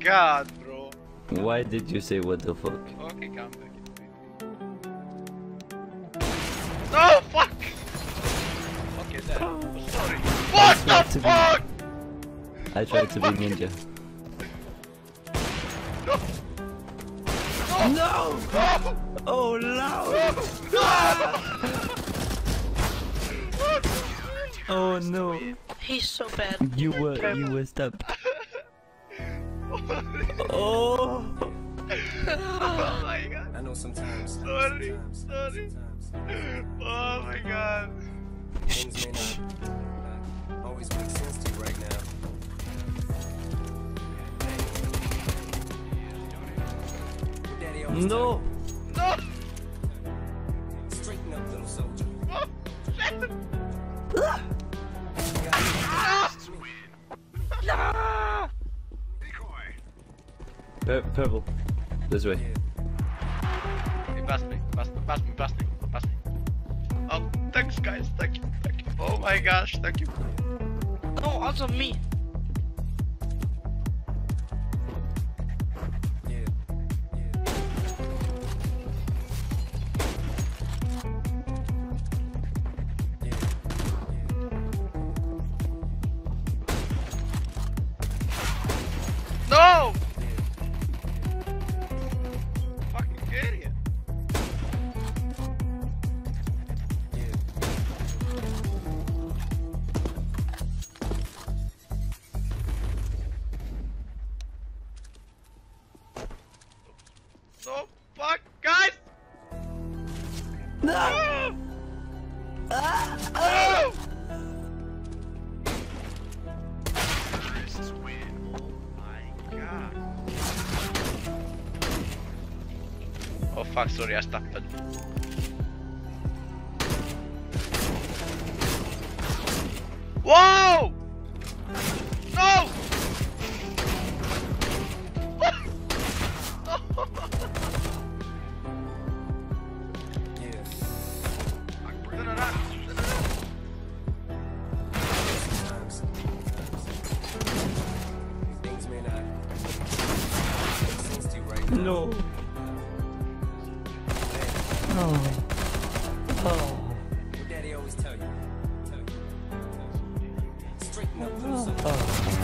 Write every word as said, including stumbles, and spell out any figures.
god, bro. Why did you say what the fuck? Okay, come back. No, fuck! Okay, then. Oh, sorry. What the fuck? I tried to be ninja. No! No! No! No! Oh no! Oh no! He's so bad. You were you were stuck. Oh! Oh my god! I know sometimes. Sorry, sometimes, sorry. sometimes. Oh my god! Things may not always make sense to you right now. Your daddy always No! No! tell you, straighten up, little soldier. Oh, shit! Pur purple. This way. He passed me, passed me, passed me, passed me, passed me. Oh, thanks guys, thank you, thank you. Oh my gosh, thank you. No, also me. Yeah, yeah. No! Fucking idiot. So fuck, guys! No! No! Oh fuck, sorry, I stopped it. Whoa! No! Yeah. No, no, no. Sometimes, things may not make sense to you right now. No! Oh! Oh! Your daddy always tell you, tell you, straighten up, little soldier. Oh!